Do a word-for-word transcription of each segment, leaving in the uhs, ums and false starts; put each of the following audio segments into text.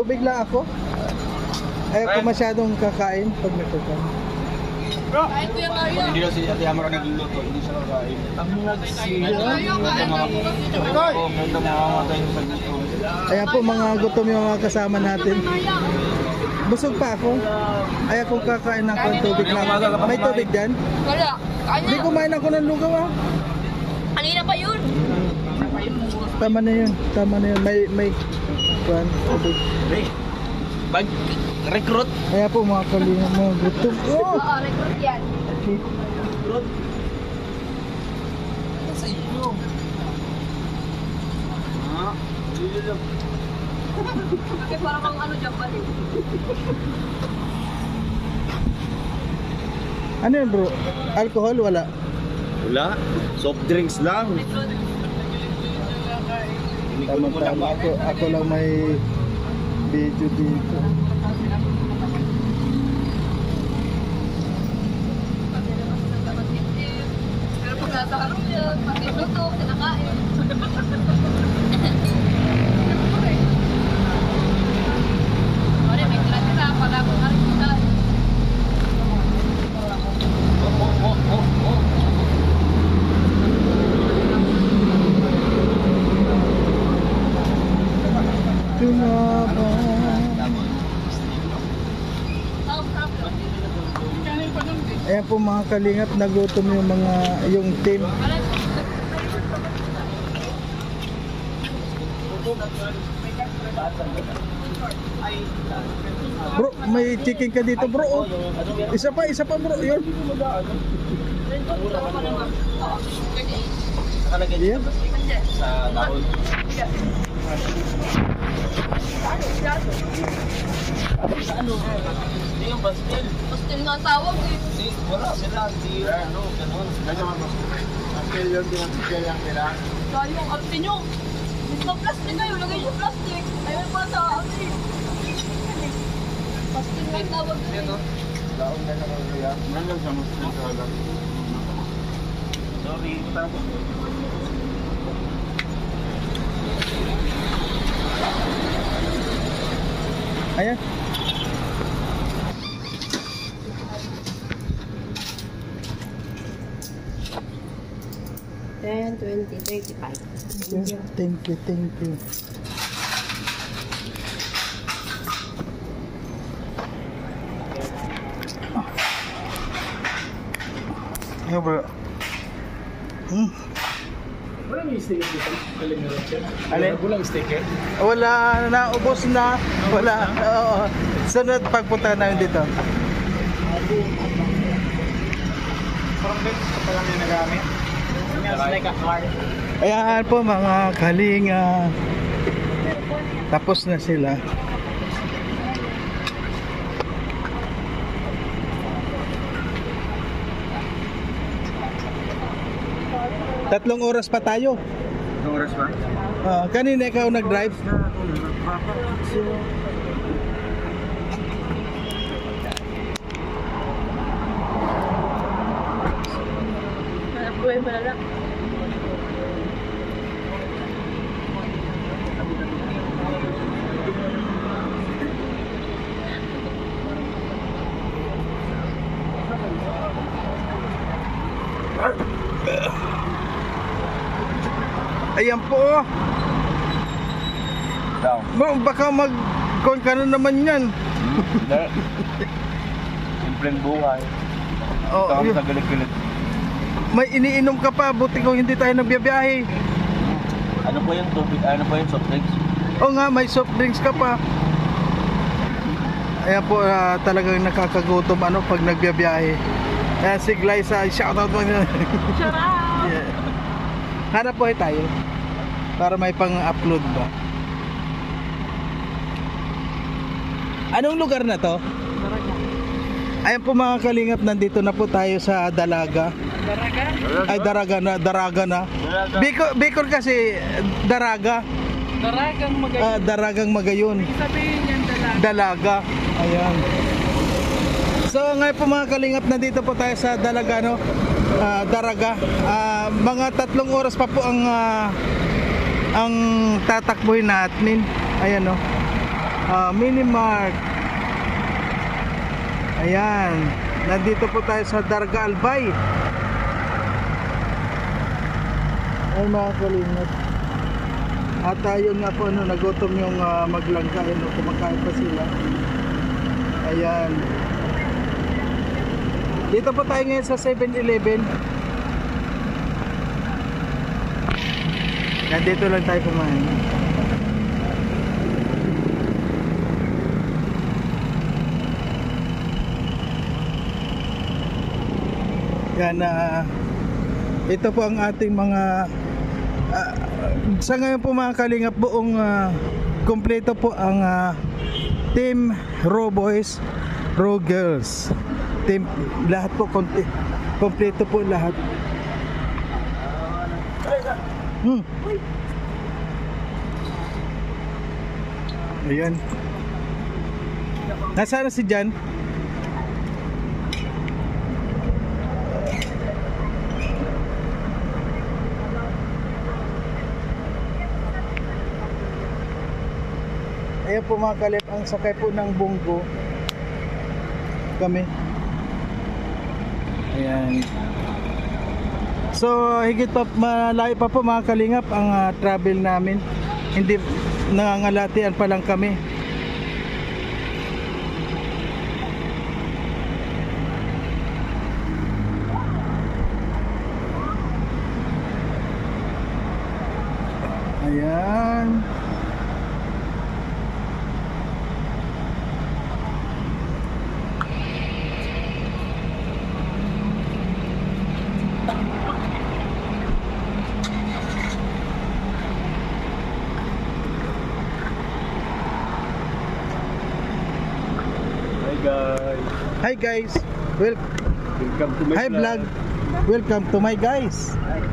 tubig lang ako. Ayaw ko masyadong kakain pag nagkakain. Bro, kahit Kuya Mario. Hindi daw si Ate Amara nagluluto, hindi siya kakain. Ang nagsira. Oo, may namamatay sa gutom. Ayan po mga gutom yung mga kasama natin. Busog pa ako. Ayaw kong kakain ng tubig lang. May tubig dyan? Wala. Hindi kumain ako ng lugaw ah. Kanina pa yun. Tama na yun. Tama na yun. May, may, kuhan, tubig. Hey, bag, recruit. Ayan po mga kalinga, mga gutom. Oh! Oo, recruit yan. Recruit. Ano sa iyo? Ha? Hindi lang. Kasi parang kang ano dyan pa rin. Ano yun bro? Alcohol? Wala? Wala. Soft drinks lang. Tama-tama. Ako, ako lang may video dito. Pero pag nasa ano yun, pag niluto, kinakain. Pare, may tira-tira, pala ko nga rin kita. Oh, oh, oh, oh. Tumaba. Ayan po mga kalingap, nagutom yung mga yung team. Bro, may chicken ka dito bro. Oh. Isa pa, isa pa bro. Yun. Nakalagay Yan. sa dahon. Sa ano? Hindi yung pastil. Pastil nga ang tawag eh. Hindi, wala sila. Hindi, ano, ganun. Pastil yung pinapigay ang nila. Dahil yung arte nyo. Gusto plastic kayo, lagay yung plastic. Ayaw pa sa ano eh. Pastil nga ang tawag eh. Ito. Daon na naman kaya. Nandiyan sa mas pinakalang. Sorry, tapos. Ayan. ten, twenty, thirty-five. Thank you, thank you. Yo bro. Hmm. Wala may sticker dito? Galing na rin siya. Alin? Walang sticker? Wala na, ubos na. Wala. Oo. Sunod pagpunta namin dito. Parang beses ka pa lang yung nagamit. Smells like a car. Ayan po mga kalinga. Tapos na sila. Tatlong oras pa tayo. Anong oras ba? Uh, kanina ikaw nag-drive? Buhay mo na lang. Ayan po. Down. Bro, baka mag-con ka na naman yan. Hindi. Simpleng buhay. Oh, Ito kami yun. sa galit-galit. May iniinom ka pa, buti ko hindi tayo nagbiyabiyahe. Ano po yung tubig? Ano po yung soft drinks? Oo nga, may soft drinks ka pa. Ayan po, uh, talagang nakakagutom ano pag nagbiyabiyahe. Ayan si Glyza, shoutout mo na. Shout out! Yeah. Hanap po tayo para may pang-upload ba. Anong lugar na to? Ayan po mga kalingap, nandito na po tayo sa Dalaga. Daraga? Ay Daraga na, Daraga na. Bicol, Bicol kasi Daraga. Daragang magayon. Ah, Daragang Magayon. Sabihin yan dalaga. Dalaga. Ayan. So ngayon po mga kalingap, nandito po tayo sa Dalaga no. Ah, Daraga. Ah, mga tatlong oras pa po ang ah, ang tatakbuhin natin. Ayan no. ah, Mini Mart. Ayan, nandito po tayo sa Darga Albay. Ay mga kalingap. At ayun nga po, ano, nagutom yung uh, maglangka, ano, kumakain pa sila. Ayan. Dito po tayo ngayon sa seven eleven. Yan, dito lang tayo kumain. Yan, uh, ito po ang ating mga uh, sa ngayon po mga kalingap, buong uh, kompleto po ang uh, Team Raw Boys, Raw Girls. Team, lahat po konti, kompleto po lahat. Hmm. Ayan. Nasaan na si Jan? Ayan po mga kalip, ang sakay po ng bunggo kami. Ayan. So higit pa, malayo pa po mga kalingap ang uh, travel namin. Hindi, nangangalatian pa lang kami. Ayan. Guys, Hi guys. Well, welcome to my hi vlog. Welcome to my guys.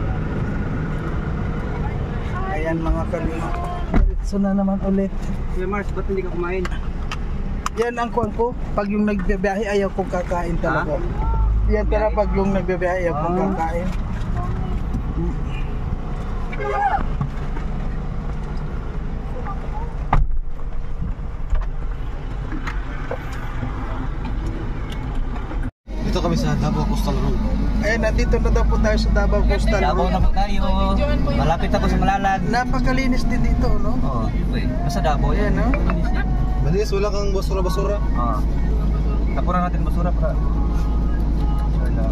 Ayan mga kalingap. Diretso na naman ulit. Kuya Mars, ba't hindi ka kumain? Yan ang kuwan ko. Pag yung nagbibiyahe ayaw kong kakain talaga. Yan talaga pag yung nagbibiyahe ayaw kong Ah. kakain. Dito kami sa Davao Coastal Road. Ayan, nandito na daw po tayo sa Davao Coastal Davao Road. na po tayo. Malapit ako sa Malalag. Napakalinis din dito, no? Oo, wait. Nasa Davao Ayan, yan. no? Manis, wala kang basura-basura. Oo. Tapuran natin basura para. Wala.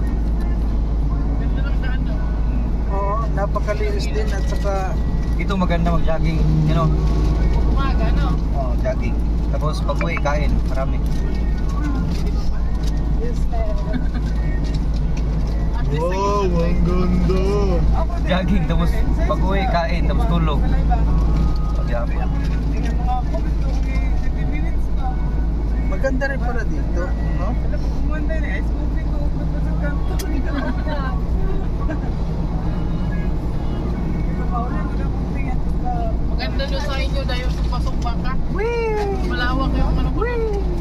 Oo, napakalinis din at saka Ito maganda mag-jogging, you know. Umaga, no? Oo, jogging. Tapos pag uwi, kain. Marami. Wow, ang ganda. Jogging, tapos pag uwi, kain. Tapos tulog. Pag-yabi. maganda rin pala dito, no? Maganda nyo sa inyo dahil yung pasok baka. Malawak yung ano ko.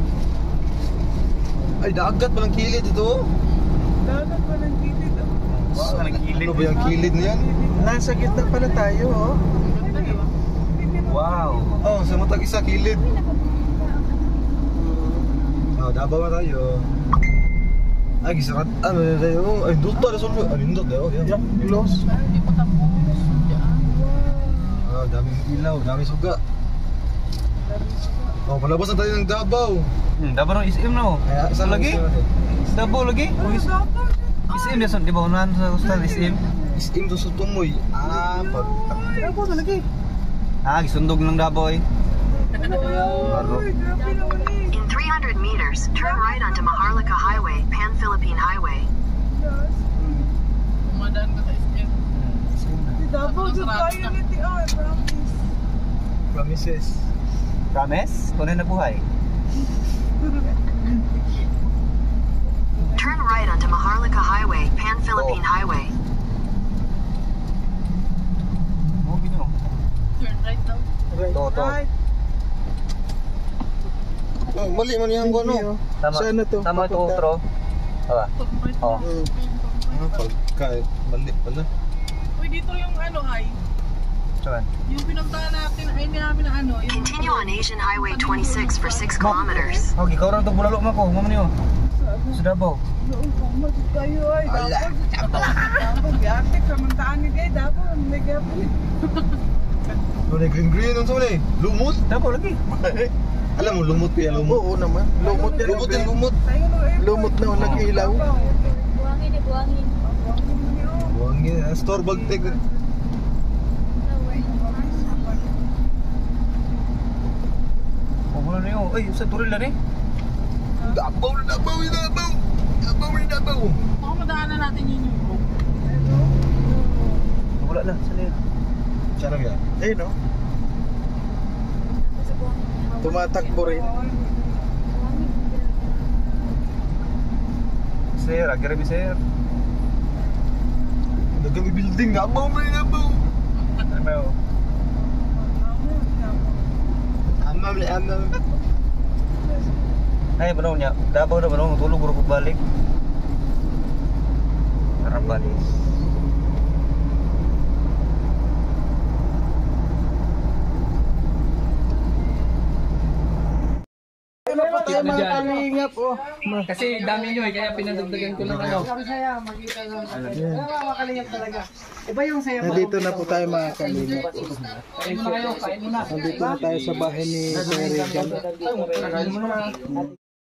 Ay, dagat pa ng kilid ito. Wow, nagkilid. Ano ba yung kilid niyan? Nasa gitna pala tayo, oh. Maganda, di ba? Wow. Oh, sa matag isa kilid. Oh, Davao na tayo. Ay, gisarat. Ano na tayo? Ay, duta na sa ano? Ay, nindot tayo. Yeah, close. Hindi pa tapos. Diyan. Ah, daming ilaw, daming suga. Oh, palabas na tayo ng Davao. Hmm, Davao ng isim na oh. Kaya, Sa lagi? Davao lagi? Oh, is- Isim na di ba unahan sa hostel isim? Isim to sa tumoy. Ah, pag... Davao na lagi. Ah, gisundog ng Davao eh. Baro. In three hundred meters, turn right onto Maharlika Highway, Pan-Philippine Highway. Umadaan ka sa isip. Double the fire ni Ti Ar, promise. Promises. Promise? Kung na buhay. Turn right onto Maharlika Highway, Pan-Philippine Highway. Mo bino. Turn right daw. Right. To to. Right. Oh, mali man yung ano. Tama. Saan na to? Tama to Papunta? outro. Tama. Turn right Oh. daw. Mm. Ah, pagka, mali pala. Uy, dito yung ano ay. Saan? Yung pinuntahan natin, ay hindi namin na ano, yung Continue on Asian Highway twenty-six for six kilometers. Oh, ikaw rin itong bulalo mo ko. Mama niyo. Sa Davao. noong pamasit kayo ay. Dapat, dapat, biyatik, samantaan ni Gay, dapat, may gapon. Ano na green green ang sumuli? Lumot? Davao lagi. Alam mo, lumot pa yan, lumot. Oo naman. Lumot yan. Lumot yan, lumot. Tayo no, eh. Lumot na ang nag-ilaw. Buwangin eh, buwangin. Buwangin mo niyo. Buwang yun, store bag tag. Oh, wala na yun. Ay, sa turil na rin. Dabaw na dabaw, dabaw. Dabaw na dabaw. Baka madaanan natin yun yung group. Wala na. Saan yun? Sarap yan. Eh no. Tumatakbo rin. Sir, agrami sir. Nagkami building, dabaw na dabaw. Ano ba yun? Amam na amam. Ay, banaw niya. Davao na banaw. Tulog bro ko balik. Arabalis. Ano pa tayo mga kalingap oh. Kasi dami nyo eh, kaya pinadagdagan ko ng ano. Nandito na po tayo mga kalingap. Kain muna kayo, kain muna. Nandito na tayo sa bahay ni Sir Regan. Kain muna.